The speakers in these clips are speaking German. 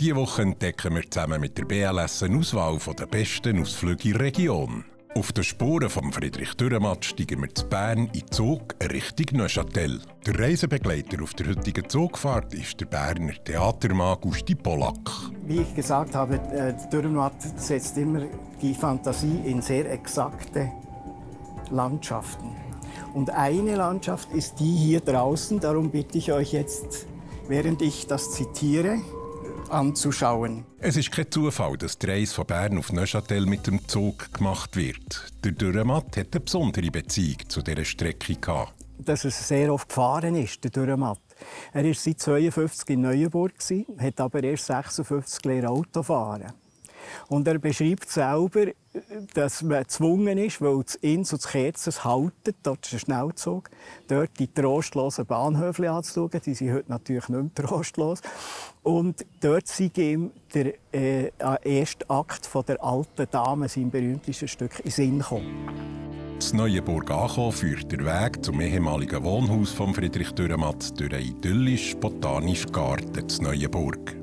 Diese Woche entdecken wir zusammen mit der BLS eine Auswahl der besten Ausflüge in der Region. Auf den Spuren von Friedrich Dürrenmatt steigen wir zu Bern in Zug Richtung Neuchâtel. Der Reisebegleiter auf der heutigen Zugfahrt ist der Berner Theatermann Gusti Polak. Wie ich gesagt habe, Dürrenmatt setzt immer die Fantasie in sehr exakte Landschaften. Und eine Landschaft ist die hier draußen, darum bitte ich euch jetzt, während ich das zitiere, anzuschauen. Es ist kein Zufall, dass die Reise von Bern auf Neuchâtel mit dem Zug gemacht wird. Der Dürrenmatt hat eine besondere Beziehung zu dieser Strecke gehabt. Dass er sehr oft gefahren ist, der Dürrenmatt. Er war seit 1952 in Neuenburg, hat aber erst 1956 gelernt Auto fahren. Und er beschreibt selber, dass man gezwungen ist, weil das Inns und das Kerzers halten, dort ist ein Schnellzug, dort die trostlosen Bahnhöfe anzuschauen. Die sind heute natürlich nicht mehr trostlos. Und dort sei ihm der erste Akt von der alten Dame, sein berühmtestes Stück, in den Sinn gekommen. In Neuenburg angekommen führt der Weg zum ehemaligen Wohnhaus von Friedrich Dürrenmatt durch einen idyllisch-botanischen Garten in Neuenburg.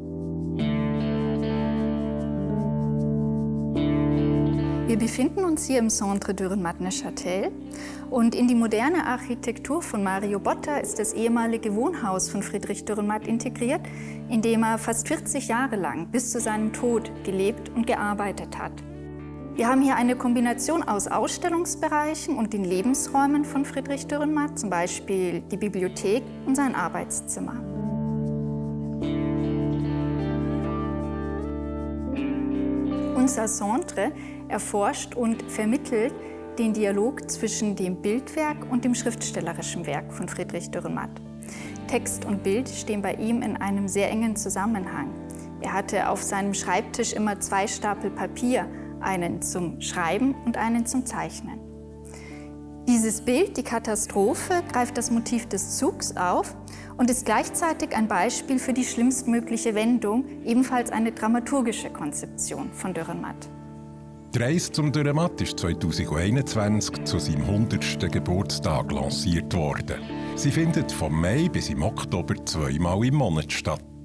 Wir befinden uns hier im Centre Dürrenmatt-Neuchâtel und in die moderne Architektur von Mario Botta ist das ehemalige Wohnhaus von Friedrich Dürrenmatt integriert, in dem er fast 40 Jahre lang bis zu seinem Tod gelebt und gearbeitet hat. Wir haben hier eine Kombination aus Ausstellungsbereichen und den Lebensräumen von Friedrich Dürrenmatt, zum Beispiel die Bibliothek und sein Arbeitszimmer. Unser Centre erforscht und vermittelt den Dialog zwischen dem Bildwerk und dem schriftstellerischen Werk von Friedrich Dürrenmatt. Text und Bild stehen bei ihm in einem sehr engen Zusammenhang. Er hatte auf seinem Schreibtisch immer 2 Stapel Papier, einen zum Schreiben und einen zum Zeichnen. Dieses Bild, die Katastrophe, greift das Motiv des Zugs auf und ist gleichzeitig ein Beispiel für die schlimmstmögliche Wendung, ebenfalls eine dramaturgische Konzeption von Dürrenmatt. Die Reise zum Dürrenmatt ist 2021 zu seinem 100. Geburtstag lanciert worden. Sie findet vom Mai bis im Oktober 2-mal im Monat statt.